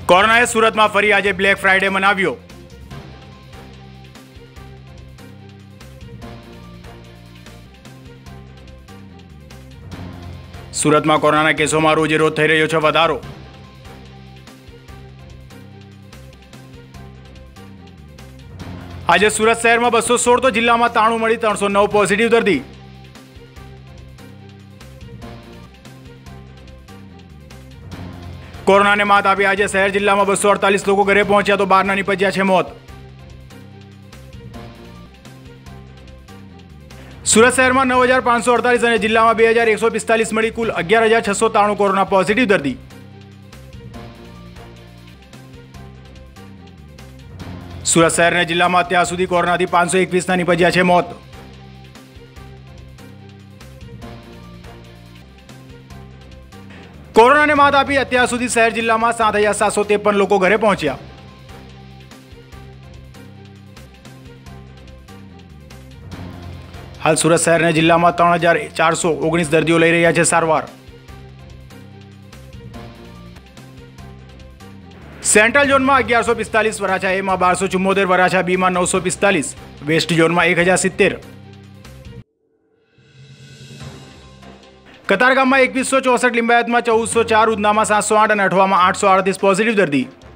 કોરોનાએ સુરતમાં ફરી આજે બ્લેક ફ્રાઇડે મનાવ્યો। સુરતમાં કોરોનાના કેસોમાં રોજે રોજ થઈ રહ્યો છે વધારો। આજે સુરત શહેરમાં 216 તો જિલ્લામાં 93 મળી 309 પોઝિટિવ દર્દી। કોરોનાને માત આપી આજે શહેર જિલ્લામાં 248 લોકો ઘરે પહોંચ્યા તો 12 ના નિપજ્યા છે મોત। સુરત શહેરમાં 9548 અને જિલ્લામાં 2145 મળી કુલ 11693 કોરોના પોઝિટિવ દર્દી। સુરત શહેર અને જિલ્લામાં અત્યાર સુધી કોરોનાથી 521 ના નિપજ્યા છે મોત। કોરોનાને માત આપી અત્યાર સુધી શહેર જિલ્લામાં 7753 લોકો ઘરે પહોંચ્યા। હાલ સુરત શહેર અને જિલ્લામાં 3419 દર્દીઓ લઈ રહ્યા છે સારવાર। સેન્ટ્રલ ઝોનમાં 1145, વરાછા એમાં 1274, વરાછા બીમાં 945, વેસ્ટ ઝોનમાં 1070, કતારગામમાં 2164, લિંબાયતમાં 1404, ઉધનામાં 708 અને અઠવામાં 838 પોઝિટિવ દર્દી।